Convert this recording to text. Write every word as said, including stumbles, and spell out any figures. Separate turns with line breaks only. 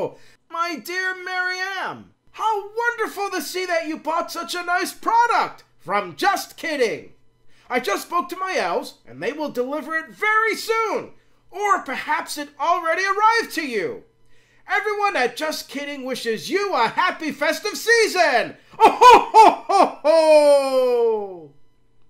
My dear Mariam, how wonderful to see that you bought such a nice product from Just Kidding. I just spoke to my elves, and they will deliver it very soon. Or perhaps it already arrived to you. Everyone at Just Kidding wishes you a happy festive season! Oh ho ho ho ho!